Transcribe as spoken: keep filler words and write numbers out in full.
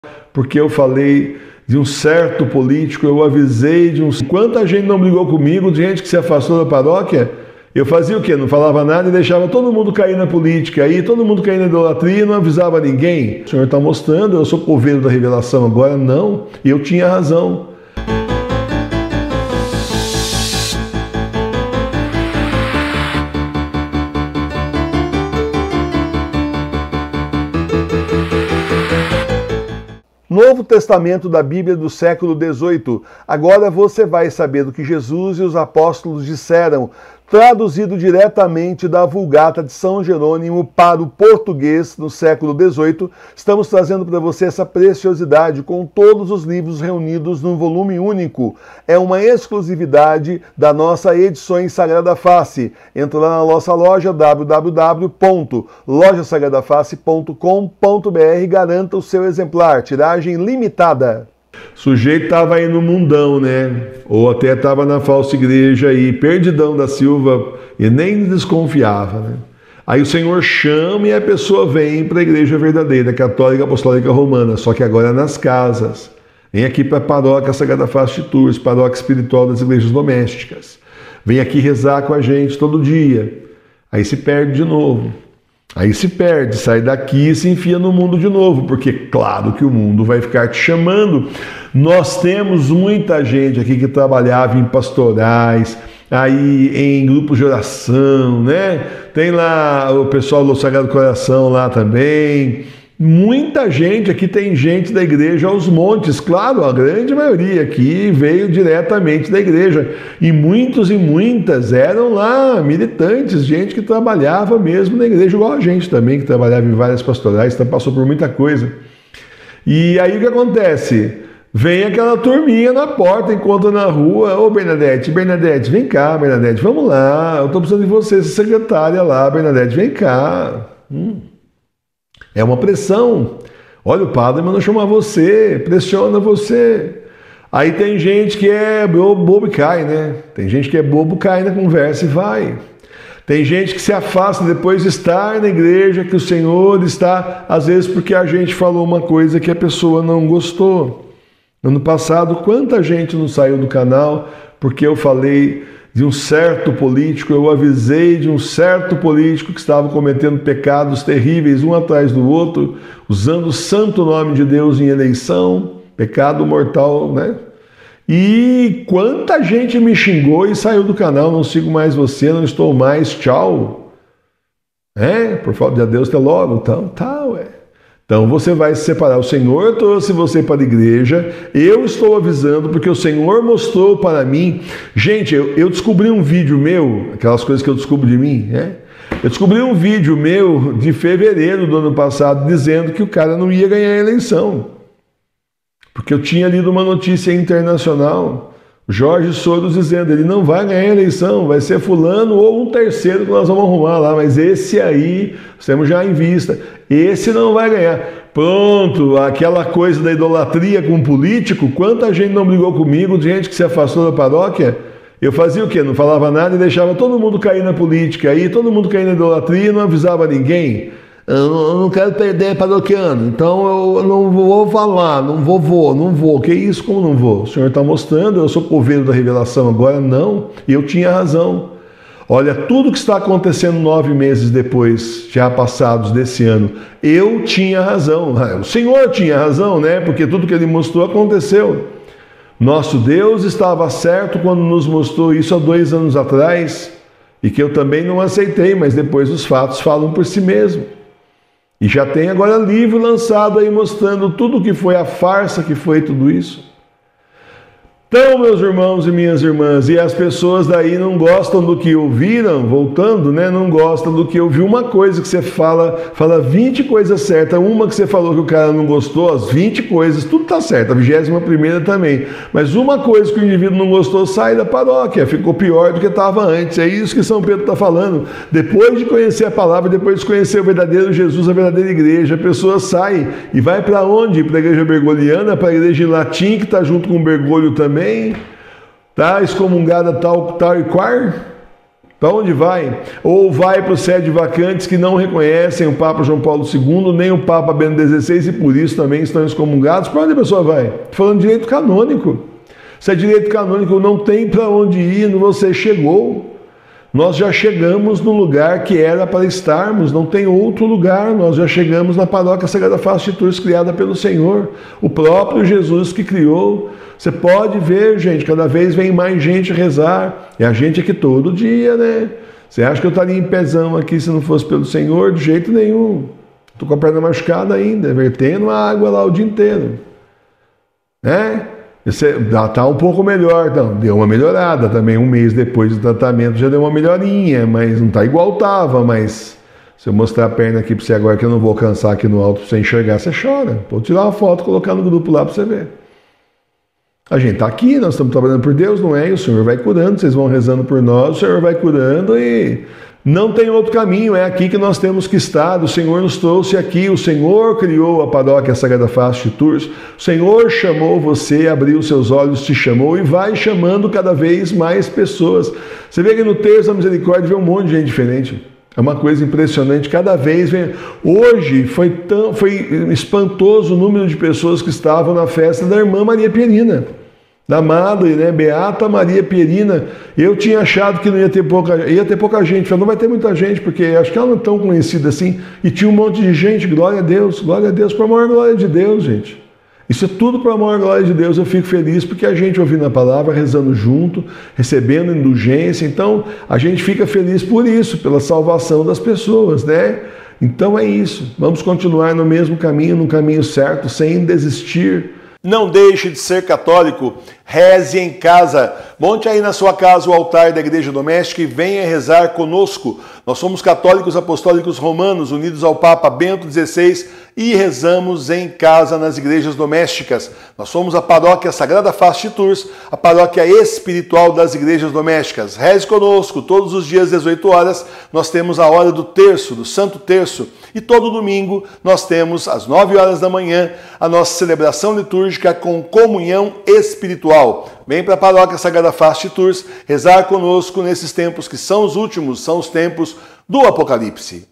porque eu falei de um certo político, eu avisei de um... Quanta gente não brigou comigo, de gente que se afastou da paróquia? Eu fazia o quê? Não falava nada e deixava todo mundo cair na política, aí todo mundo cair na idolatria e não avisava ninguém. O Senhor está mostrando, eu sou coveiro da revelação agora? Não, e eu tinha razão. Novo Testamento da Bíblia do século dezoito. Agora você vai saber do que Jesus e os apóstolos disseram, traduzido diretamente da Vulgata de São Jerônimo para o português no século dezoito. Estamos trazendo para você essa preciosidade com todos os livros reunidos num volume único. É uma exclusividade da nossa Edições Sagrada Face. Entra lá na nossa loja w w w ponto loja sagrada face ponto com ponto b r e garanta o seu exemplar. Tiragem limitada. O sujeito estava aí no mundão, né? Ou até estava na falsa igreja aí, perdidão da Silva, e nem desconfiava, né? Aí o Senhor chama e a pessoa vem para a igreja verdadeira, católica, apostólica, romana, só que agora nas casas. Vem aqui para a paróquia Sagrada Face de Tours, paróquia espiritual das igrejas domésticas. Vem aqui rezar com a gente todo dia. Aí se perde de novo. Aí se perde, sai daqui e se enfia no mundo de novo, porque claro que o mundo vai ficar te chamando. Nós temos muita gente aqui que trabalhava em pastorais, aí em grupos de oração, né? Tem lá o pessoal do Sagrado Coração lá também. Muita gente aqui, tem gente da igreja aos montes, claro, a grande maioria aqui veio diretamente da igreja, e muitos e muitas eram lá militantes, gente que trabalhava mesmo na igreja, igual a gente também, que trabalhava em várias pastorais, então passou por muita coisa. E aí o que acontece? Vem aquela turminha na porta, encontra na rua, ô Bernadette, Bernadette, vem cá, Bernadette, vamos lá, eu estou precisando de você, essa secretária lá, Bernadette, vem cá. Hum. É uma pressão. Olha, o padre mandou chamar você, pressiona você. Aí tem gente que é bobo e cai, né? Tem gente que é bobo, cai na conversa e vai. Tem gente que se afasta depois de estar na igreja, que o Senhor está, às vezes porque a gente falou uma coisa que a pessoa não gostou. Ano passado, quanta gente não saiu do canal porque eu falei de um certo político, eu avisei de um certo político que estava cometendo pecados terríveis, um atrás do outro, usando o santo nome de Deus em eleição, pecado mortal, né? E quanta gente me xingou e saiu do canal, não sigo mais você, não estou mais, tchau. É, por falta de Deus, até logo, então, tá, ué. Então você vai se separar. O Senhor trouxe você para a igreja, eu estou avisando porque o Senhor mostrou para mim. Gente, eu, eu descobri um vídeo meu, aquelas coisas que eu descubro de mim, né? Eu descobri um vídeo meu de fevereiro do ano passado dizendo que o cara não ia ganhar a eleição. Porque eu tinha lido uma notícia internacional, Jorge Soros dizendo, ele não vai ganhar a eleição, vai ser fulano ou um terceiro que nós vamos arrumar lá, mas esse aí, nós temos já em vista, esse não vai ganhar. Pronto, aquela coisa da idolatria com o político, quanta gente não brigou comigo, de gente que se afastou da paróquia? Eu fazia o quê? Não falava nada e deixava todo mundo cair na política, aí todo mundo cair na idolatria e não avisava ninguém. Eu não quero perder paroquiano, então eu não vou falar, não vou, vou, não vou. Que isso, como não vou? O Senhor está mostrando, eu sou coveiro da revelação agora? Não, e eu tinha razão. Olha, tudo que está acontecendo nove meses depois, já passados desse ano, eu tinha razão. O Senhor tinha razão, né? Porque tudo que Ele mostrou aconteceu. Nosso Deus estava certo quando nos mostrou isso há dois anos atrás, e que eu também não aceitei, mas depois os fatos falam por si mesmo. E já tem agora livro lançado aí mostrando tudo o que foi a farsa que foi tudo isso. Então, meus irmãos e minhas irmãs, e as pessoas daí não gostam do que ouviram, voltando, né? Não gostam do que ouviu. Uma coisa que você fala, fala vinte coisas certas, uma que você falou que o cara não gostou, as vinte coisas, tudo tá certo, a vigésima primeira também. Mas uma coisa que o indivíduo não gostou, sai da paróquia, ficou pior do que estava antes. É isso que São Pedro está falando. Depois de conhecer a palavra, depois de conhecer o verdadeiro Jesus, a verdadeira igreja, a pessoa sai e vai para onde? Para a igreja bergoliana, para a igreja em latim, que está junto com o Bergoglio também, tá excomungada tal, tal e qual, Para onde vai? Ou vai para os sede vacantes que não reconhecem o Papa João Paulo segundo, nem o Papa Bento dezesseis e por isso também estão excomungados. Para onde a pessoa vai? Falando de direito canônico. Se é direito canônico, não tem para onde ir, você chegou. Nós já chegamos no lugar que era para estarmos, não tem outro lugar. Nós já chegamos na paróquia Sagrada Face de Tours, criada pelo Senhor, o próprio Jesus que criou. Você pode ver, gente, cada vez vem mais gente rezar. É a gente aqui todo dia, né? Você acha que eu estaria em pezão aqui se não fosse pelo Senhor? De jeito nenhum. Estou com a perna machucada ainda, vertendo a água lá o dia inteiro. Né? Você está um pouco melhor, não, deu uma melhorada também, um mês depois do tratamento já deu uma melhorinha, mas não está igual estava, mas se eu mostrar a perna aqui para você agora que eu não vou alcançar aqui no alto para você enxergar, você chora. Vou tirar uma foto e colocar no grupo lá para você ver. A gente está aqui, nós estamos trabalhando por Deus, não é? E o Senhor vai curando, vocês vão rezando por nós, o Senhor vai curando e não tem outro caminho, é aqui que nós temos que estar. O Senhor nos trouxe aqui, o Senhor criou a paróquia Sagrada Face de Tours, o Senhor chamou você, abriu seus olhos, te chamou e vai chamando cada vez mais pessoas. Você vê que no Terço da Misericórdia vê um monte de gente diferente. É uma coisa impressionante, cada vez vem... Hoje foi, tão, foi espantoso o número de pessoas que estavam na festa da irmã Maria Pierina, da madre, né, Beata Maria Pierina. Eu tinha achado que não ia ter pouca, ia ter pouca gente, falei, não vai ter muita gente, porque acho que ela não é tão conhecida assim, e tinha um monte de gente, glória a Deus, glória a Deus, para a maior glória de Deus, gente. Isso é tudo para a maior glória de Deus. Eu fico feliz porque a gente ouvindo a palavra, rezando junto, recebendo indulgência, então a gente fica feliz por isso, pela salvação das pessoas, né? Então é isso, vamos continuar no mesmo caminho, no caminho certo, sem desistir. Não deixe de ser católico, reze em casa. Monte aí na sua casa o altar da igreja doméstica e venha rezar conosco. Nós somos católicos apostólicos romanos, unidos ao Papa Bento dezesseis e rezamos em casa nas igrejas domésticas. Nós somos a paróquia Sagrada Face de Tours, a paróquia espiritual das igrejas domésticas. Reze conosco, todos os dias às dezoito horas, nós temos a hora do terço, do Santo Terço. E todo domingo nós temos, às nove horas da manhã, a nossa celebração litúrgica com comunhão espiritual. Vem para a paróquia Sagrada Face de Tours rezar conosco nesses tempos que são os últimos, são os tempos do Apocalipse.